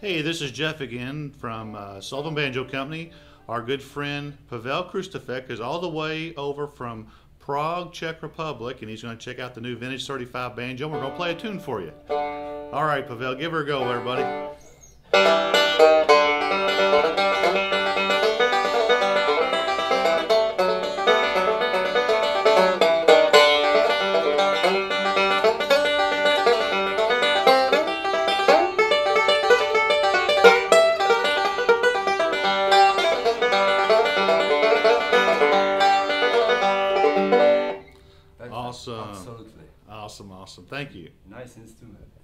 Hey, this is Jeff again from Sullivan Banjo Company. Our good friend Pavel Kristufek is all the way over from Prague, Czech Republic, and he's going to check out the new Vintage 35 banjo. We're going to play a tune for you. All right, Pavel, give her a go, everybody. Awesome. Absolutely. Awesome. Thank you. Nice instrument.